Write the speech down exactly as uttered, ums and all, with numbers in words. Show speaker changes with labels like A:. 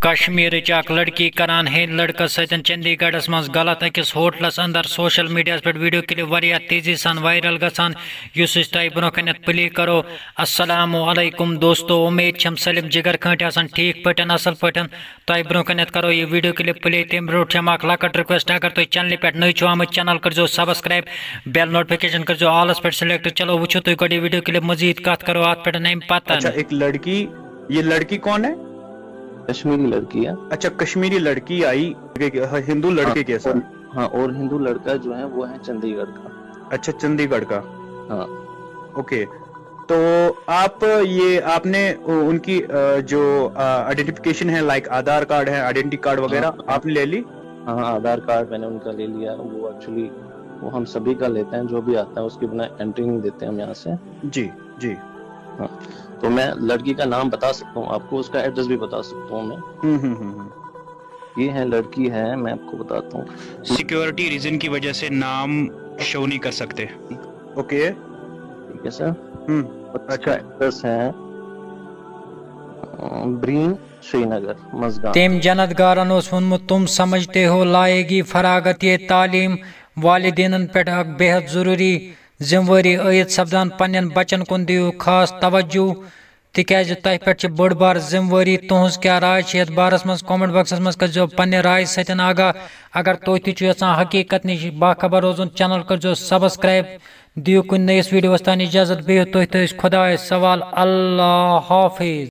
A: کشمیر اخ لڑکی کران ہے لڑکس ستن چندی گڑھس مز غلط اکس ہوٹلس اندر سوشل میڈیا پہ ویڈیو کلپ واریاہ تیزی سان وائرل گژھان یس اس تہ برو کنت پلے کرو۔ السلام علیکم دوستو، امید چھم سلم جگر کھنٹ آسان ٹھیک پٹن اصل پٹن تہ برو کنت کرو یہ ویڈیو کلپ پلے تم برو چھم اخ لکٹ ریکویسٹ اگر تھی چینل پہ نئی چھو آمت چینل کرزو سبسکرائب بیل نوٹیفکیشن کرزو آلس پہ سلیکٹ۔ چلو وچھو تھی گوڑی ویڈیو کلپ مزید کت کرو ات پہ نیم پتہ۔
B: اچھا ایک لڑکی، یہ لڑکی کون ہے؟
C: کشمیری لڑکی ہے۔
B: اچھا کشمیری لڑکی آئی ہندو لڑکے کے ساتھ؟
C: ہاں، اور ہندو لڑکا جو ہے وہ ہے چندی گڑھ کا۔
B: اچھا چندی گڑھ کا،
C: ہاں
B: اوکے۔ تو آپ یہ آپ نے ان کی جو آئیڈینٹیفکیشن ہے لائک آدھار کارڈ ہے، آئیڈینٹی کارڈ وغیرہ آپ نے لے لی؟
C: ہاں آدھار کارڈ میں نے ان کا لے لیا۔ وہ ایکچولی وہ ہم سبھی کا لیتے ہیں، جو بھی آتا ہے اس کی بنا انٹری نہیں دیتے ہم یہاں سے۔
B: جی جی
C: ہاں، تو میں لڑکی کا نام بتا سکتا ہوں آپ کو، اس کا ایڈریس بھی بتا سکتا ہوں میں۔ یہ ہے لڑکی ہے، میں آپ کو بتاتا ہوں۔
D: سیکیورٹی ریزن کی وجہ سے نام شو نہیں کر سکتے۔
B: اوکے
C: ٹھیک ہے سر۔ اس کا ایڈریس ہے برین شری نگر مزگان۔
A: تم جنت گارن اس ونمت تم سمجھتے ہو لائے گی فراغت یہ تعلیم والدین پہ بے حد ضروری ذمہ عائد سپدان پنن بچن کن دیو خاص توجہ تکیاز تہ پہ بڑ بار ذمہ تہذ کیا رائے یتھ بارس مز کامنٹ باکسس مز کرو پنہ رائے ستن آگاہ۔ اگر تھی تھی یژھان حقیقت نش باخبر روزن چینل کرو سبسکرائب، دیو کن نئیس ویڈیوس تان اجازت بہت تھی خدا سوال۔ اللہ حافظ۔